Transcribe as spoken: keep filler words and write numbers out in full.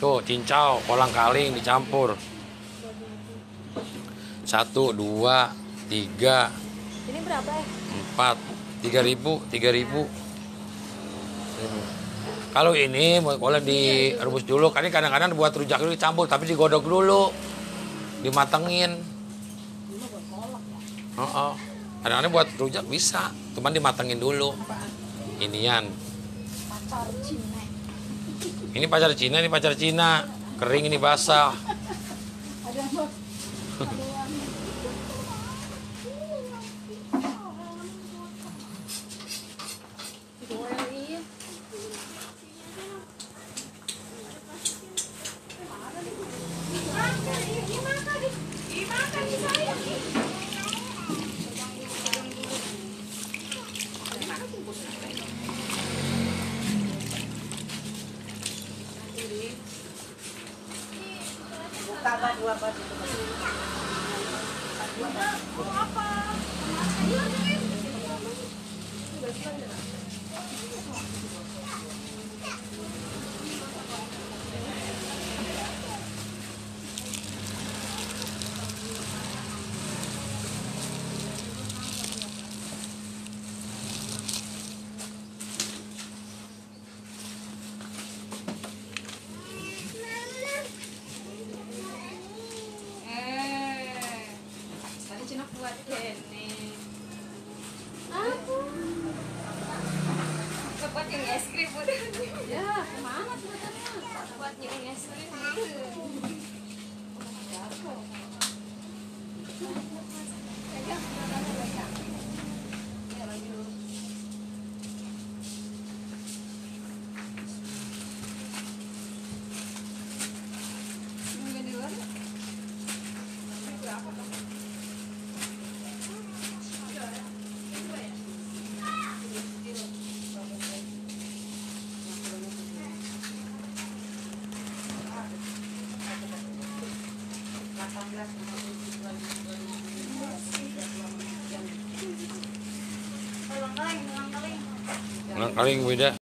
Tuh, cincau, kolang kaling dicampur. Satu, dua, tiga, Ini berapa ya? empat, tiga ribu, tiga ribu. Kalau ini boleh direbus dulu. Kan kadang-kadang buat rujak dulu dicampur, tapi digodok dulu, dimatengin. Oh, oh. Kadang-kadang buat rujak bisa, cuman dimatengin dulu. Inian. Pacar Cina. Ini pacar Cina, ini pacar Cina. Kering ini basah. Ada apa? Tambah dua baju. Apa? Cina buat kene. Aku. Buat yang es krim udah. Ya, kemana buatannya? Buat yang es krim. Kolang kaling beda.